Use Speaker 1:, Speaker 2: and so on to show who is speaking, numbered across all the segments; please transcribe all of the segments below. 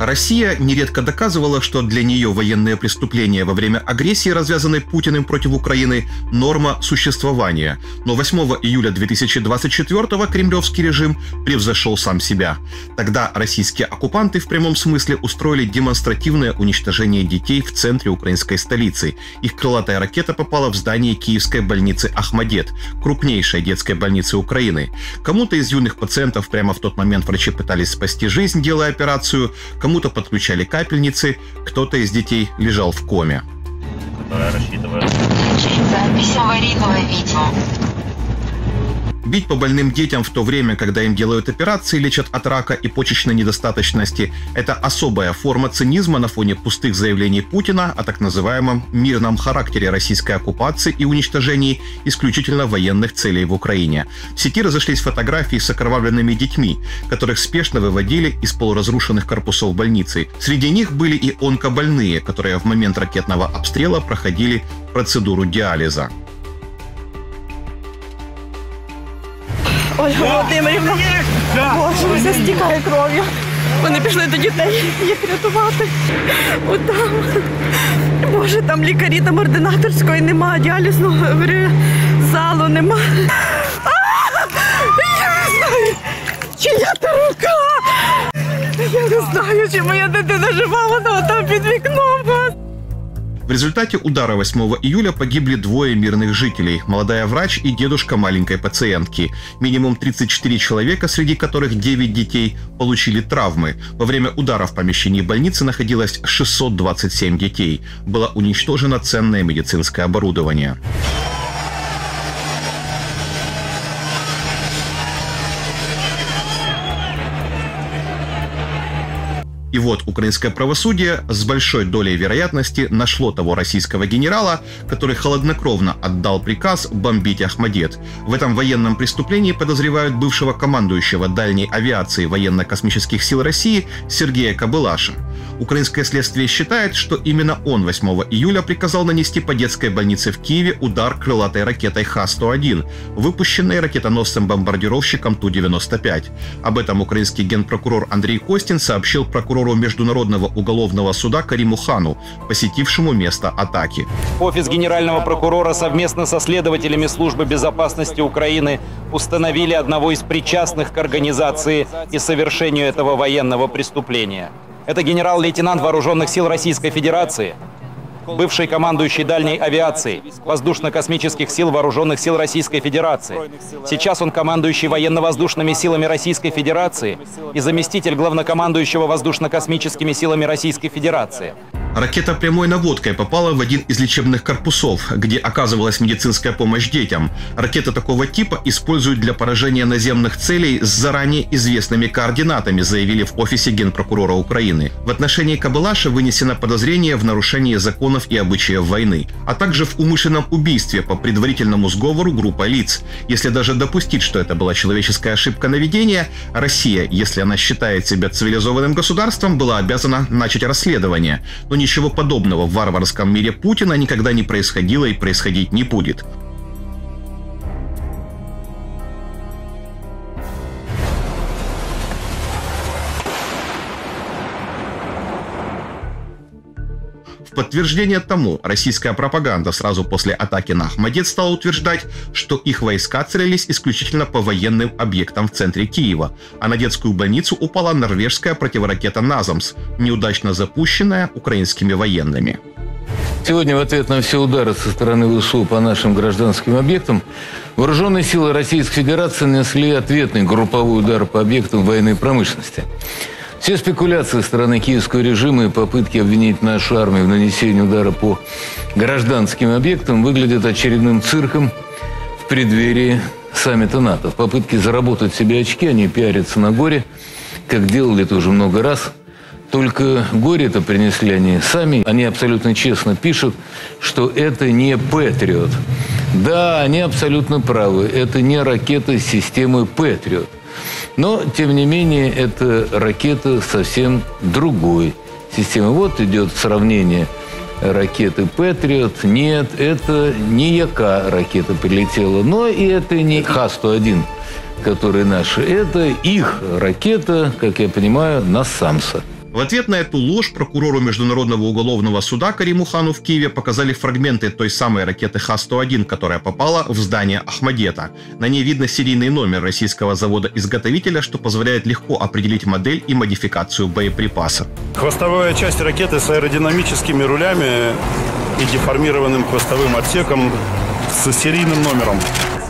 Speaker 1: Россия нередко доказывала, что для нее военные преступления во время агрессии, развязанной Путиным против Украины, норма существования. Но 8 июля 2024-го кремлевский режим превзошел сам себя. Тогда российские оккупанты в прямом смысле устроили демонстративное уничтожение детей в центре украинской столицы. Их крылатая ракета попала в здание киевской больницы Ахмадет, крупнейшей детской больницы Украины. Кому-то из юных пациентов прямо в тот момент врачи пытались спасти жизнь, делая операцию, кому-то подключали капельницы, кто-то из детей лежал в коме.
Speaker 2: Запись аварийного видео.
Speaker 1: Бить по больным детям в то время, когда им делают операции, лечат от рака и почечной недостаточности – это особая форма цинизма на фоне пустых заявлений Путина о так называемом мирном характере российской оккупации и уничтожении исключительно военных целей в Украине. В сети разошлись фотографии с окровавленными детьми, которых спешно выводили из полуразрушенных корпусов больницы. Среди них были и онкобольные, которые в момент ракетного обстрела проходили процедуру диализа.
Speaker 3: Ольга Володимирівна, Боже, все стікає кров'ю. Вони пішли до дітей їх рятувати. Отам. Боже, там лікарі, там ординаторської нема, діалізного залу нема. Я не знаю, чия та рука. Я не знаю, чи моя дитина жива, вона там під вікном.
Speaker 1: В результате удара 8 июля погибли двое мирных жителей – молодая врач и дедушка маленькой пациентки. Минимум 34 человека, среди которых 9 детей, получили травмы. Во время удара в помещении больницы находилось 627 детей. Было уничтожено ценное медицинское оборудование. И вот украинское правосудие с большой долей вероятности нашло того российского генерала, который холоднокровно отдал приказ бомбить Ахмадет. В этом военном преступлении подозревают бывшего командующего дальней авиации военно-космических сил России Сергея Кобылаша. Украинское следствие считает, что именно он 8 июля приказал нанести по детской больнице в Киеве удар крылатой ракетой Х-101, выпущенной ракетоносцем-бомбардировщиком Ту-95. Об этом украинский генпрокурор Андрей Костин сообщил прокурору Международного уголовного суда Кариму Хану, посетившему место атаки.
Speaker 4: Офис генерального прокурора совместно со следователями Службы безопасности Украины установили одного из причастных к организации и совершению этого военного преступления. Это генерал-лейтенант Вооруженных сил Российской Федерации, бывший командующий дальней авиации, воздушно-космических сил Вооруженных сил Российской Федерации. Сейчас он командующий военно-воздушными силами Российской Федерации и заместитель главнокомандующего воздушно-космическими силами Российской Федерации.
Speaker 1: Ракета прямой наводкой попала в один из лечебных корпусов, где оказывалась медицинская помощь детям. Ракеты такого типа используют для поражения наземных целей с заранее известными координатами, заявили в офисе генпрокурора Украины. В отношении Кобылаша вынесено подозрение в нарушении законов и обычаев войны, а также в умышленном убийстве по предварительному сговору группы лиц. Если даже допустить, что это была человеческая ошибка наведения, Россия, если она считает себя цивилизованным государством, была обязана начать расследование. Но ничего подобного в варварском мире Путина никогда не происходило и происходить не будет. В подтверждение тому, российская пропаганда сразу после атаки на Ахмадет стала утверждать, что их войска целились исключительно по военным объектам в центре Киева, а на детскую больницу упала норвежская противоракета «Назамс», неудачно запущенная украинскими военными.
Speaker 5: Сегодня в ответ на все удары со стороны ВСУ по нашим гражданским объектам вооруженные силы Российской Федерации нанесли ответный групповой удар по объектам военной промышленности. Все спекуляции стороны киевского режима и попытки обвинить нашу армию в нанесении удара по гражданским объектам выглядят очередным цирком в преддверии саммита НАТО. В попытке заработать себе очки они пиарятся на горе, как делали это уже много раз. Только горе-то принесли они сами. Они абсолютно честно пишут, что это не «Патриот». Да, они абсолютно правы. Это не ракета системы «Патриот». Но, тем не менее, это ракета совсем другой системы. Вот идет сравнение ракеты «Патриот». Нет, это не яка ракета прилетела, но и это не Х-101, которые наши. Это их ракета, как я понимаю, «Насамса».
Speaker 1: В ответ на эту ложь прокурору Международного уголовного суда Кариму Хану в Киеве показали фрагменты той самой ракеты Х-101, которая попала в здание Ахмадета. На ней видно серийный номер российского завода-изготовителя, что позволяет легко определить модель и модификацию боеприпаса.
Speaker 6: Хвостовая часть ракеты с аэродинамическими рулями и деформированным хвостовым отсеком с серийным номером.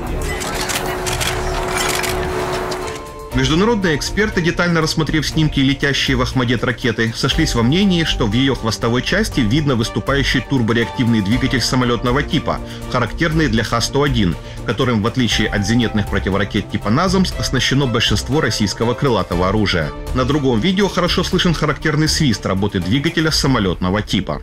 Speaker 1: Международные эксперты, детально рассмотрев снимки, летящие в Ахмадет ракеты, сошлись во мнении, что в ее хвостовой части видно выступающий турбореактивный двигатель самолетного типа, характерный для Х-101, которым, в отличие от зенитных противоракет типа «Назамс», оснащено большинство российского крылатого оружия. На другом видео хорошо слышен характерный свист работы двигателя самолетного типа.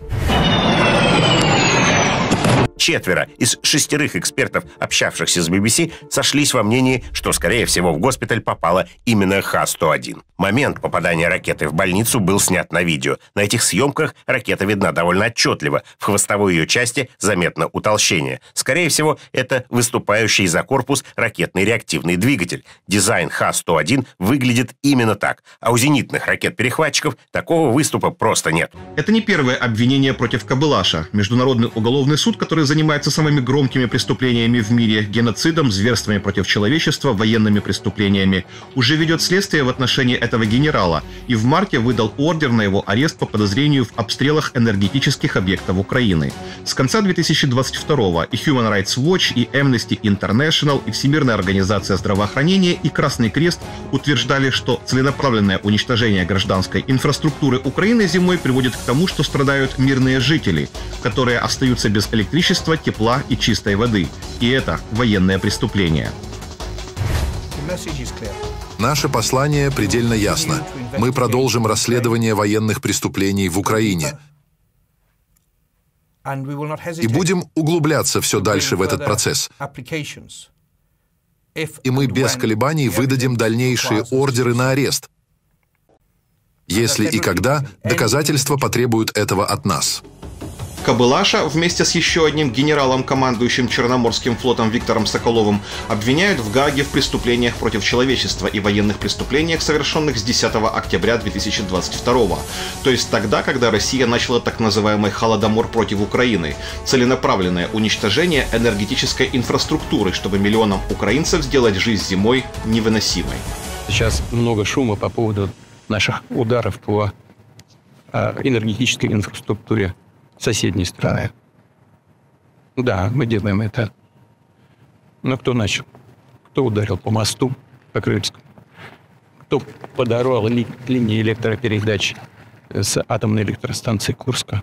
Speaker 7: 4 из 6 экспертов, общавшихся с BBC, сошлись во мнении, что, скорее всего, в госпиталь попала именно Х-101. Момент попадания ракеты в больницу был снят на видео. На этих съемках ракета видна довольно отчетливо. В хвостовой ее части заметно утолщение. Скорее всего, это выступающий за корпус ракетный реактивный двигатель. Дизайн Х-101 выглядит именно так. А у зенитных ракет-перехватчиков такого выступа просто нет.
Speaker 1: Это не первое обвинение против Кобылаша. Международный уголовный суд, который занимается самыми громкими преступлениями в мире, геноцидом, зверствами против человечества, военными преступлениями, уже ведет следствие в отношении этого генерала и в марте выдал ордер на его арест по подозрению в обстрелах энергетических объектов Украины. С конца 2022-го и Human Rights Watch, и Amnesty International, и Всемирная организация здравоохранения, и Красный Крест утверждали, что целенаправленное уничтожение гражданской инфраструктуры Украины зимой приводит к тому, что страдают мирные жители, которые остаются без электричества, тепла и чистой воды. И это военное преступление.
Speaker 8: Наше послание предельно ясно. Мы продолжим расследование военных преступлений в Украине. И будем углубляться все дальше в этот процесс. И мы без колебаний выдадим дальнейшие ордеры на арест, если и когда доказательства потребуют этого от нас.
Speaker 1: Кобылаша вместе с еще одним генералом, командующим Черноморским флотом Виктором Соколовым, обвиняют в Гааге в преступлениях против человечества и военных преступлениях, совершенных с 10 октября 2022, то есть тогда, когда Россия начала так называемый «холодомор» против Украины, целенаправленное уничтожение энергетической инфраструктуры, чтобы миллионам украинцев сделать жизнь зимой невыносимой.
Speaker 9: Сейчас много шума по поводу наших ударов по энергетической инфраструктуре соседней страны. Да, мы делаем это. Но кто начал? Кто ударил по мосту, по Крымскому? Кто подорвал линии электропередач с атомной электростанции Курска?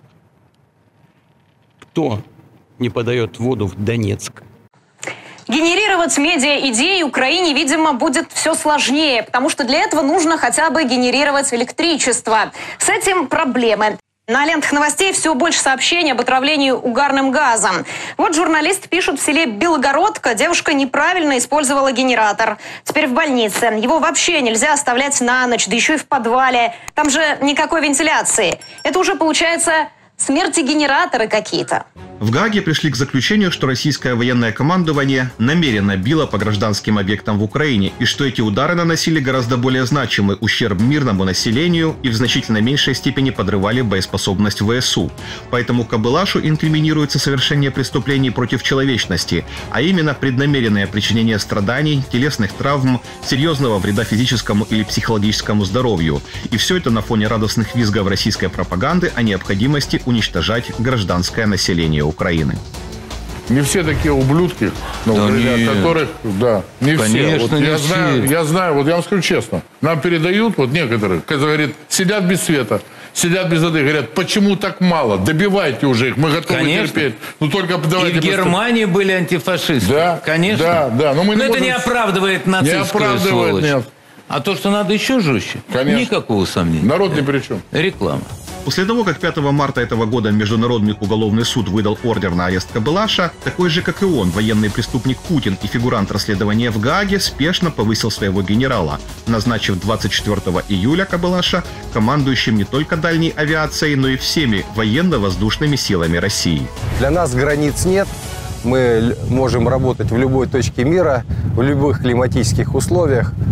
Speaker 9: Кто не подает воду в Донецк?
Speaker 10: Генерировать медиа-идеи Украине, видимо, будет все сложнее, потому что для этого нужно хотя бы генерировать электричество. С этим проблемы. На лентах новостей все больше сообщений об отравлении угарным газом. Вот журналист пишет, в селе Белогородка девушка неправильно использовала генератор. Теперь в больнице. Его вообще нельзя оставлять на ночь, да еще и в подвале. Там же никакой вентиляции. Это уже получается смерти-генераторы какие-то.
Speaker 1: В Гааге пришли к заключению, что российское военное командование намеренно било по гражданским объектам в Украине и что эти удары наносили гораздо более значимый ущерб мирному населению и в значительно меньшей степени подрывали боеспособность ВСУ. Поэтому Кобылашу инкриминируется совершение преступлений против человечности, а именно преднамеренное причинение страданий, телесных травм, серьезного вреда физическому или психологическому здоровью. И все это на фоне радостных визгов российской пропаганды о необходимости уничтожать гражданское население Украины.
Speaker 11: Не все такие ублюдки, которых, да, не
Speaker 5: конечно,
Speaker 11: все. Вот я знаю, вот я вам скажу честно, нам передают, вот некоторые, говорят, сидят без света, сидят без воды, говорят, почему так мало? Добивайте уже их, мы готовы терпеть. Ну только давайте.
Speaker 5: И в Германии были антифашисты. Да, конечно.
Speaker 11: Да. Но
Speaker 5: это не оправдывает нацистскую сволочь.
Speaker 11: Нет.
Speaker 5: А то, что надо еще жестче, конечно. Никакого сомнения.
Speaker 11: Народ ни при чем.
Speaker 5: Реклама.
Speaker 1: После того, как 5 марта этого года Международный уголовный суд выдал ордер на арест Кобылаша, такой же, как и он, военный преступник Путин и фигурант расследования в Гааге спешно повысил своего генерала, назначив 24 июля Кобылаша командующим не только дальней авиацией, но и всеми военно-воздушными силами России.
Speaker 12: Для нас границ нет. Мы можем работать в любой точке мира, в любых климатических условиях, в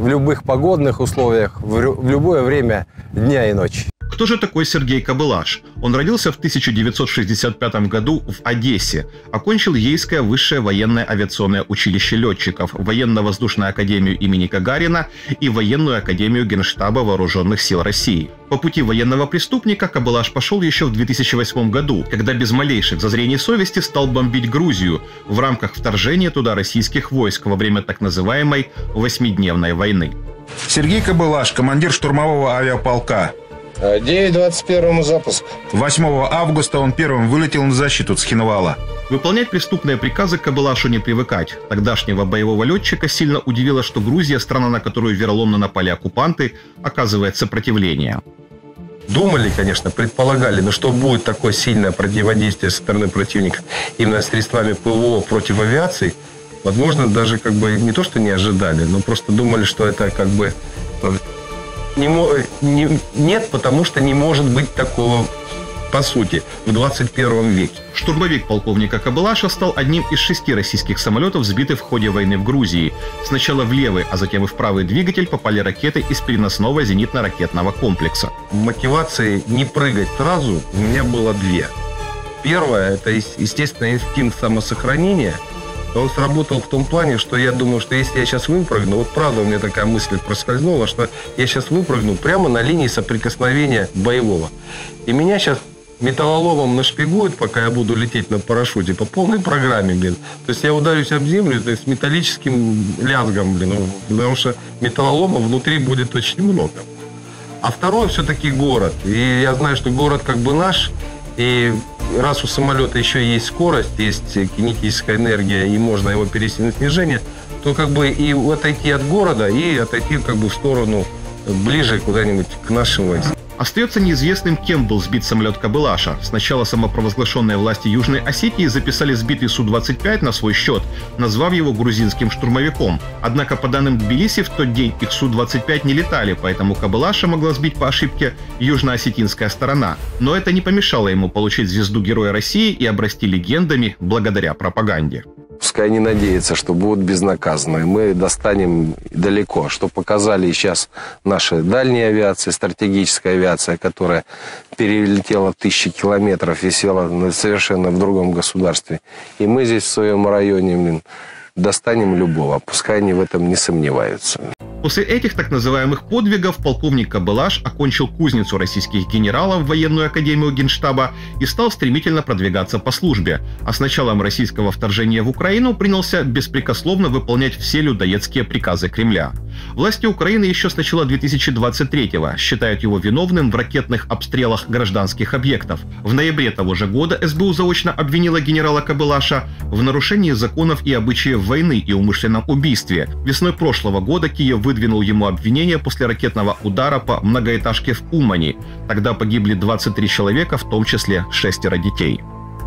Speaker 12: в любых погодных условиях, в любое время дня и ночи.
Speaker 1: Кто же такой Сергей Кобылаш? Он родился в 1965 году в Одессе, окончил Ейское высшее военное авиационное училище летчиков, Военно-воздушную академию имени Гагарина и Военную академию Генштаба Вооруженных сил России. По пути военного преступника Кобылаш пошел еще в 2008 году, когда без малейших зазрений совести стал бомбить Грузию в рамках вторжения туда российских войск во время так называемой «восьмидневной войны».
Speaker 13: Сергей Кобылаш, командир штурмового авиаполка.
Speaker 12: 9:21 запуск.
Speaker 13: 8 августа он первым вылетел на защиту Цхинвала.
Speaker 1: Выполнять преступные приказы Кобылашу не привыкать. Тогдашнего боевого летчика сильно удивило, что Грузия, страна, на которую вероломно напали оккупанты, оказывает сопротивление.
Speaker 14: Думали, конечно, предполагали, но что будет такое сильное противодействие со стороны противника именно средствами ПВО против авиации, возможно, даже не то, что не ожидали, но просто думали, что это нет, потому что не может быть такого, по сути, в 21 веке.
Speaker 1: Штурмовик полковника Кобылаша стал одним из 6 российских самолетов, сбитых в ходе войны в Грузии. Сначала в левый, а затем и в правый двигатель попали ракеты из переносного зенитно-ракетного комплекса.
Speaker 14: Мотивации не прыгать сразу у меня было 2. Первое – это, естественно, инстинкт самосохранения. Он сработал в том плане, что я думал, что если я сейчас выпрыгну, вот правда у меня такая мысль проскользнула, что я сейчас выпрыгну прямо на линии соприкосновения боевого. И меня сейчас металлоломом нашпигуют, пока я буду лететь на парашюте, по полной программе, То есть я ударюсь об землю, то есть с металлическим лязгом, потому что металлолома внутри будет очень много. А второе все-таки город. И я знаю, что город наш, и раз у самолета еще есть скорость, есть кинетическая энергия, и можно его перевести на снижение, то и отойти от города, и отойти в сторону ближе куда-нибудь к нашим войскам.
Speaker 1: Остается неизвестным, кем был сбит самолет Кобылаша. Сначала самопровозглашенные власти Южной Осетии записали сбитый Су-25 на свой счет, назвав его грузинским штурмовиком. Однако, по данным Тбилиси, в тот день их Су-25 не летали, поэтому Кобылаша могла сбить по ошибке южноосетинская сторона. Но это не помешало ему получить звезду Героя России и обрасти легендами благодаря пропаганде.
Speaker 12: Пускай не надеются, что будут безнаказаны. Мы достанем далеко. Что показали сейчас наши дальние авиации, стратегическая авиация, которая перелетела 1000 километров и села совершенно в другом государстве. И мы здесь в своем районе достанем любого. Пускай они в этом не сомневаются.
Speaker 1: После этих так называемых подвигов полковник Кобылаш окончил кузницу российских генералов, военную академию Генштаба, и стал стремительно продвигаться по службе. А с началом российского вторжения в Украину принялся беспрекословно выполнять все людоедские приказы Кремля. Власти Украины еще с начала 2023-го считают его виновным в ракетных обстрелах гражданских объектов. В ноябре того же года СБУ заочно обвинила генерала Кобылаша в нарушении законов и обычаев войны и умышленном убийстве. Весной прошлого года Киев выдвинул ему обвинение после ракетного удара по многоэтажке в Умани. Тогда погибли 23 человека, в том числе 6 детей.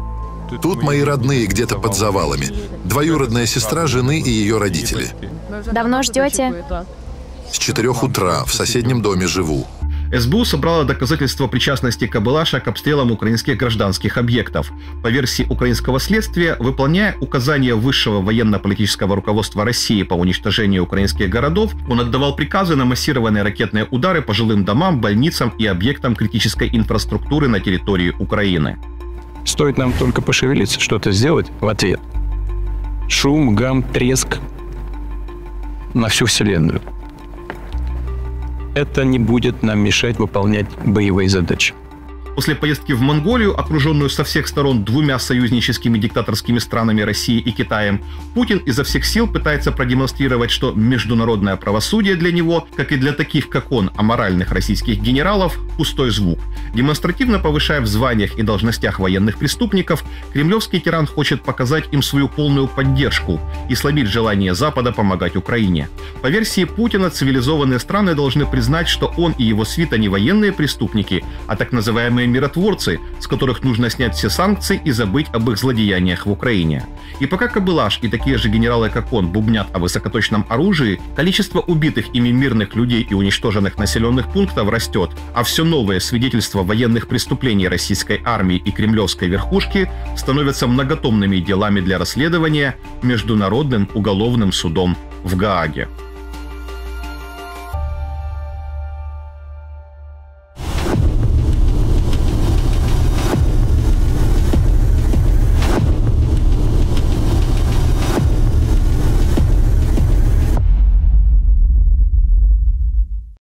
Speaker 8: Тут мои родные где-то под завалами. Двоюродная сестра жены и ее родители.
Speaker 15: Давно ждете?
Speaker 8: С 4 утра в соседнем доме живу.
Speaker 1: СБУ собрала доказательства причастности Кобылаша к обстрелам украинских гражданских объектов. По версии украинского следствия, выполняя указания высшего военно-политического руководства России по уничтожению украинских городов, он отдавал приказы на массированные ракетные удары по жилым домам, больницам и объектам критической инфраструктуры на территории Украины.
Speaker 9: Стоит нам только пошевелиться, что-то сделать в ответ. Шум, гам, треск на всю Вселенную. Это не будет нам мешать выполнять боевые задачи.
Speaker 1: После поездки в Монголию, окруженную со всех сторон 2 союзническими диктаторскими странами Россией и Китаем, Путин изо всех сил пытается продемонстрировать, что международное правосудие для него, как и для таких, как он, аморальных российских генералов, пустой звук. Демонстративно повышая в званиях и должностях военных преступников, кремлевский тиран хочет показать им свою полную поддержку и слабить желание Запада помогать Украине. По версии Путина, цивилизованные страны должны признать, что он и его свита не военные преступники, а так называемые миротворцы, с которых нужно снять все санкции и забыть об их злодеяниях в Украине. И пока Кобылаш и такие же генералы, как он, бубнят о высокоточном оружии, количество убитых ими мирных людей и уничтоженных населенных пунктов растет, а все новые свидетельства военных преступлений российской армии и кремлевской верхушки становятся многотомными делами для расследования Международным уголовным судом в Гааге.